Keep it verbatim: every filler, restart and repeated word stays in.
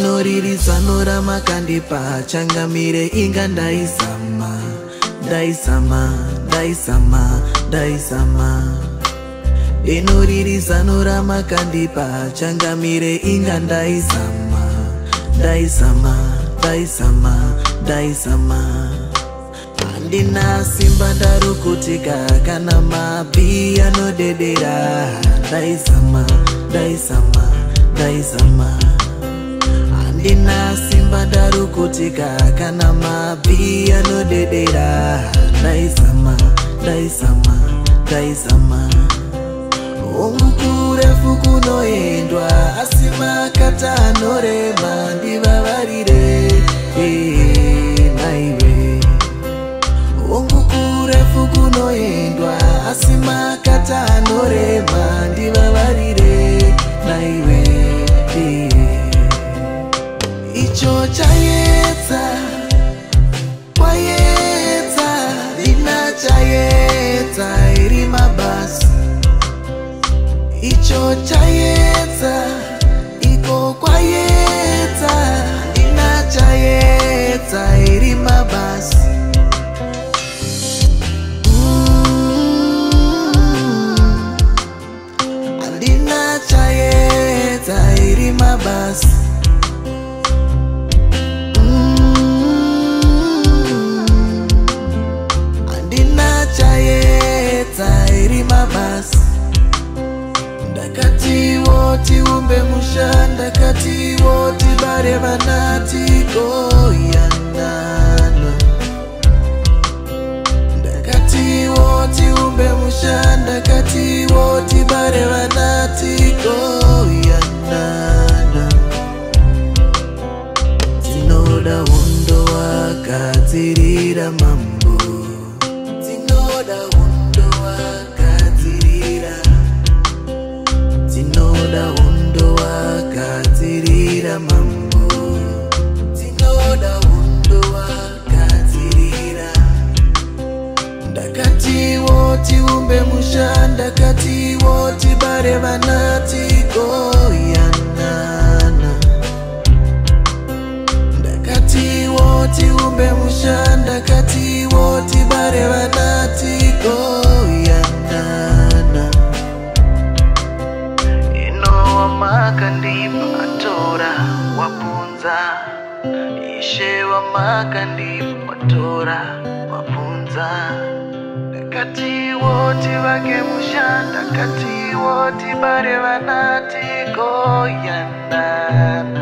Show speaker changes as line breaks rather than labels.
Inoriri sanora makandipa changamire inga ndaisama Daisama, daisama, daisama Inoriri sanora makandipa changamire inga ndaisama Daisama, daisama, daisama Andina simba darukutika kana mabi anodedera Daisama, daisama, daisama Andina simba darukutika kana mabi anodedera Daisama, daisama, daisama Umukurefu kunoendwa asima kata anorema ndivavarire hey, naiwe Umukurefu kunoendwa asima kata anorema ndivavarire naiwe hey. Icho chayetsa kwayetsa ina chayetsa iri mabasi Icho chayetsa iko kwayetsa ina chayetsa iri mabasi mm, Andina chayetsa iri mabasi Mabasi Ndakati woti umbe mushanda Kati woti bare vanati goyanana Ndakati woti umbe mushanda Kati woti bare vanati goyanana Tinoda undo wakatirira mambo Tinoda undo Tinoda undo wakatirira mambo Tinoda undo wakatirira Ndakati woti umbe mushanda Kati woti bare vanati goyanana Ndakati woti umbe mushanda Kati woti bare vanati goyanana Makandipa tora wapunza Ishe wa makandipa tora wapunza Kati woti wake mushanda Kati woti bare vanati goyanana